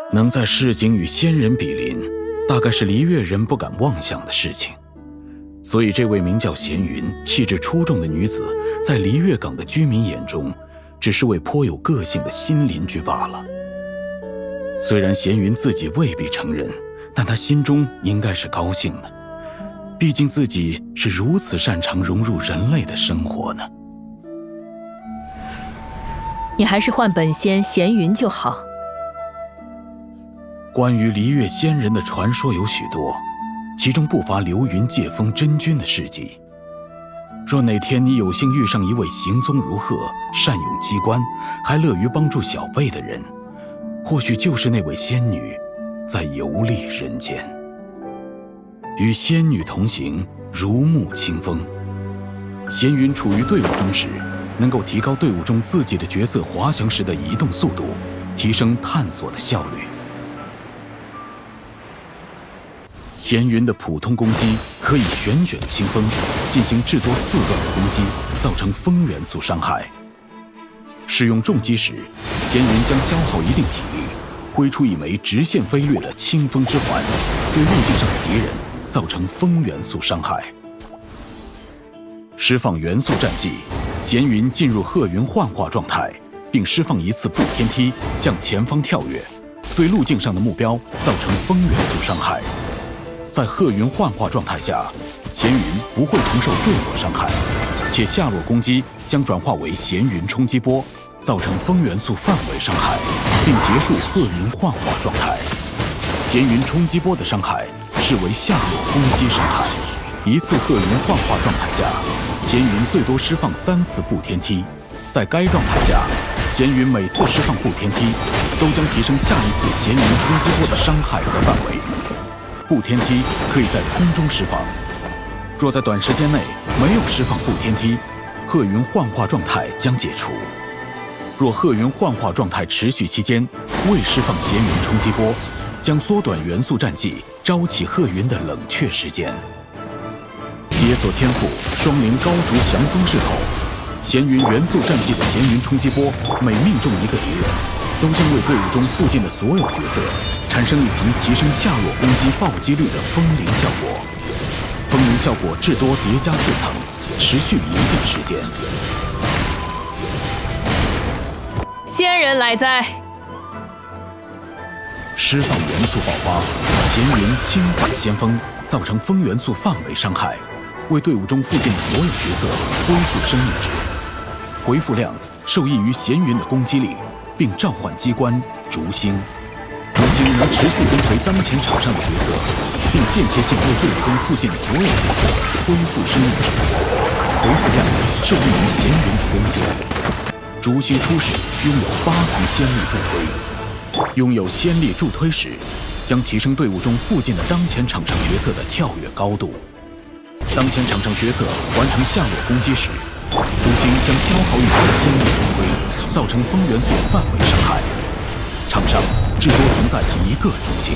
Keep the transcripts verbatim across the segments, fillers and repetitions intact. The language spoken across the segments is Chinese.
能在市井与仙人比邻，大概是璃月人不敢妄想的事情。所以这位名叫闲云、气质出众的女子，在璃月港的居民眼中，只是位颇有个性的新邻居罢了。虽然闲云自己未必承认，但她心中应该是高兴的，毕竟自己是如此擅长融入人类的生活呢。 你还是唤本仙闲云就好。 关于璃月仙人的传说有许多，其中不乏流云借风真君的事迹。若哪天你有幸遇上一位行踪如鹤、善用机关，还乐于帮助小辈的人，或许就是那位仙女在游历人间。与仙女同行，如沐清风。闲云处于队伍中时，能够提高队伍中自己的角色滑翔时的移动速度，提升探索的效率。闲云的普通攻击可以旋卷清风，进行至多四段的攻击，造成风元素伤害。使用重击时，闲云将消耗一定体力，挥出一枚直线飞掠的清风之环，对路径上的敌人造成风元素伤害。释放元素战技，闲云进入鹤云幻化状态，并释放一次步天梯向前方跳跃，对路径上的目标造成风元素伤害。在鹤云幻化状态下，闲云不会承受坠落伤害，且下落攻击将转化为闲云冲击波，造成风元素范围伤害，并结束鹤云幻化状态。闲云冲击波的伤害视为下落攻击伤害。一次鹤云幻化状态下，闲云最多释放三次步天梯。在该状态下，闲云每次释放步天梯，都将提升下一次闲云冲击波的伤害和范围。步天梯可以在空中释放，若在短时间内没有释放步天梯，鹤云幻化状态将解除。若鹤云幻化状态持续期间未释放闲云冲击波，将缩短元素战技招起鹤云的冷却时间。解锁天赋双灵高逐降风势头，闲云元素战技的闲云冲击波每命中一个敌人，都将为队伍中附近的所有角色产生一层提升下落攻击暴击率的风铃效果。风铃效果至多叠加四层，持续一定时间。 仙人来哉！ 释放元素爆发，闲云轻反先锋，造成风元素范围伤害，为队伍中附近的所有角色恢复生命值。回复量受益于闲云的攻击力，并召唤机关逐星。逐星能持续跟随当前场上的角色，并间歇性为队伍中附近的所有角色恢复生命值。回复量受益于闲云的攻击力。逐星初始拥有八层仙力助推，拥有仙力助推时，将提升队伍中附近的当前场上角色的跳跃高度。当前场上角色完成下落攻击时，逐星将消耗一层仙力助推，造成风元素范围伤害。场上至多存在一个逐星。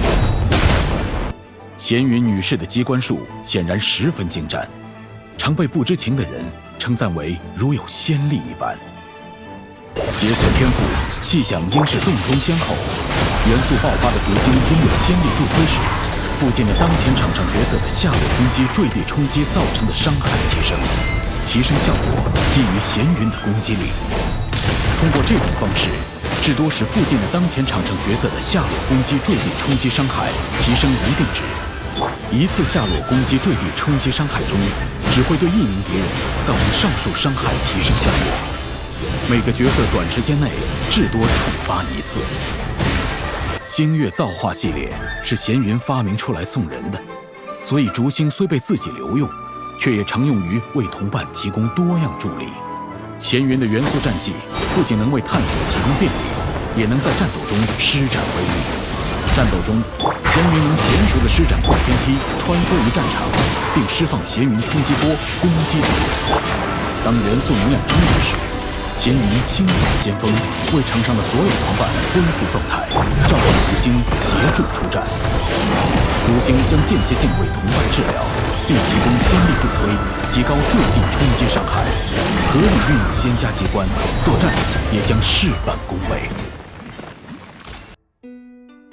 闲云女士的机关术显然十分精湛，常被不知情的人称赞为如有仙力一般。解锁天赋细想应是洞中仙后，元素爆发的逐星拥有仙力助推时，附近的当前场上角色的下落攻击坠地冲击造成的伤害提升，提升效果基于闲云的攻击力。通过这种方式，至多使附近的当前场上角色的下落攻击坠地冲击伤害提升一定值。一次下落攻击坠地冲击伤害中，只会对一名敌人造成上述伤害提升效果。每个角色短时间内至多触发一次。星月造化系列是闲云发明出来送人的，所以逐星虽被自己留用，却也常用于为同伴提供多样助力。闲云的元素战技不仅能为探索提供便利，也能在战斗中施展威力。战斗中，闲云能娴熟地施展破天梯，穿梭于战场，并释放闲云冲击波攻击敌人。当元素能量充足时，闲云轻扫先锋，为场上的所有同伴恢复状态，召唤逐星协助出战。逐星将间歇性为同伴治疗，并提供仙力助推，提高坠地冲击伤害。合理运用仙家机关，作战也将事半功倍。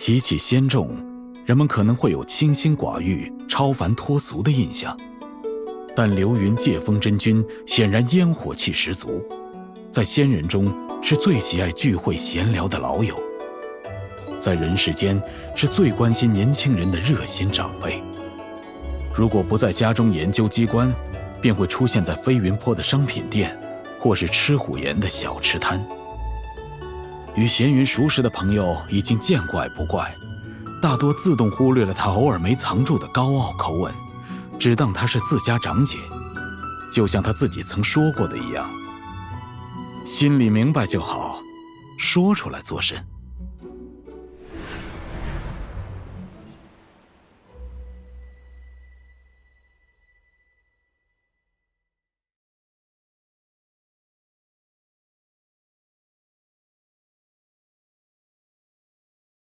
提起仙众，人们可能会有清心寡欲、超凡脱俗的印象，但流云借风真君显然烟火气十足，在仙人中是最喜爱聚会闲聊的老友，在人世间是最关心年轻人的热心长辈。如果不在家中研究机关，便会出现在飞云坡的商品店，或是吃虎岩的小吃摊。与闲云熟识的朋友已经见怪不怪，大多自动忽略了他偶尔没藏住的高傲口吻，只当他是自家长姐，就像他自己曾说过的一样，心里明白就好，说出来作甚。